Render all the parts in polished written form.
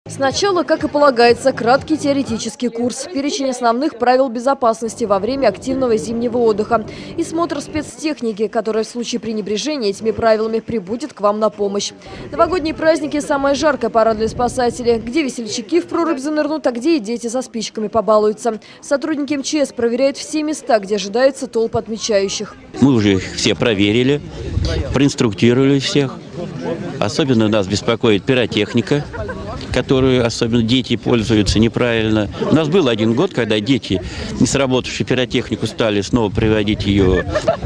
Сначала, как и полагается, краткий теоретический курс, перечень основных правил безопасности во время активного зимнего отдыха и смотр спецтехники, которая в случае пренебрежения этими правилами прибудет к вам на помощь. Новогодние праздники – самая жаркая пора для спасателей, где весельчаки в прорубь занырнут, а где и дети со спичками побалуются. Сотрудники МЧС проверяют все места, где ожидается толпа отмечающих. Мы уже их все проверили, проинструктировали всех. Особенно нас беспокоит пиротехника, которую особенно дети пользуются неправильно. У нас был один год, когда дети, не сработавшие пиротехнику, стали снова приводить ее,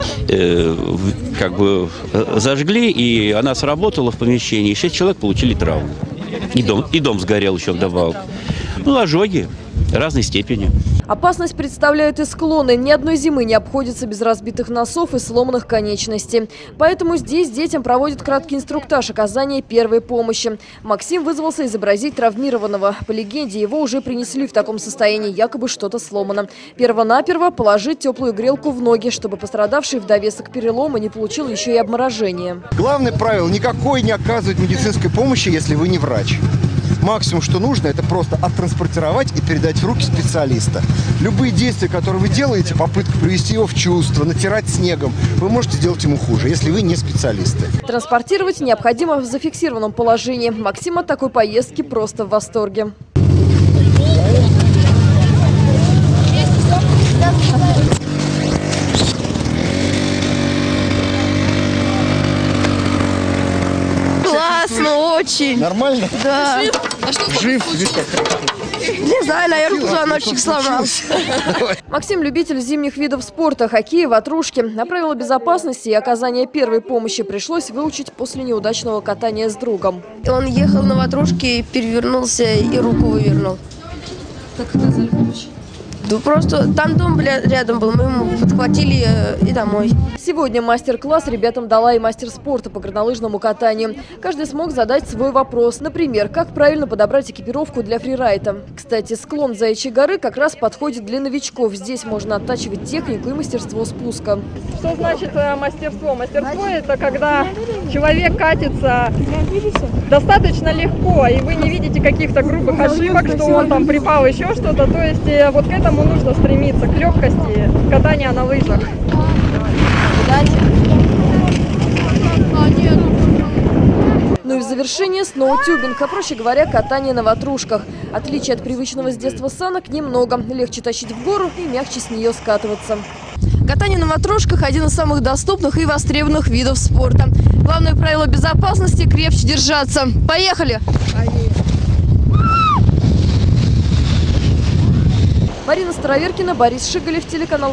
зажгли, и она сработала в помещении, 6 человек получили травму. И дом сгорел еще вдобавок. Ну, ожоги разной степени. Опасность представляют и склоны. Ни одной зимы не обходится без разбитых носов и сломанных конечностей. Поэтому здесь детям проводят краткий инструктаж оказания первой помощи. Максим вызвался изобразить травмированного. По легенде, его уже принесли в таком состоянии, якобы что-то сломано. Первонаперво положить теплую грелку в ноги, чтобы пострадавший в довесок перелома не получил еще и обморожение. Главное правило – никакой не оказывать медицинской помощи, если вы не врач. Максимум, что нужно, это просто оттранспортировать и передать в руки специалиста. Любые действия, которые вы делаете, попытка привести его в чувство, натирать снегом, вы можете сделать ему хуже, если вы не специалисты. Транспортировать необходимо в зафиксированном положении. Максим от такой поездки просто в восторге. Классно, очень. Нормально? Да. Жив? Не знаю, наверное, позвоночник сломался. Максим – любитель зимних видов спорта, хоккея, ватрушки. На правила безопасности и оказания первой помощи пришлось выучить после неудачного катания с другом. Он ехал на ватрушке, перевернулся и руку вывернул. Как оказали помощь? Да просто там дом рядом был, мы ему подхватили и домой. Сегодня мастер-класс ребятам дала и мастер спорта по горнолыжному катанию. Каждый смог задать свой вопрос. Например, как правильно подобрать экипировку для фрирайда. Кстати, склон Заячьей горы как раз подходит для новичков. Здесь можно оттачивать технику и мастерство спуска. Что значит мастерство? Мастерство – это когда человек катится достаточно легко, и вы не видите каких-то грубых ошибок, что он там припал, еще что-то. То есть вот к этому нужно стремиться, к легкости катания на лыжах. Ну и в завершение сноутюбинг, а проще говоря, катание на ватрушках. Отличие от привычного с детства санок немного. Легче тащить в гору и мягче с нее скатываться. Катание на ватрушках – один из самых доступных и востребованных видов спорта. Главное правило безопасности – крепче держаться. Поехали! Марина Староверкина, Борис Шигалев, телеканал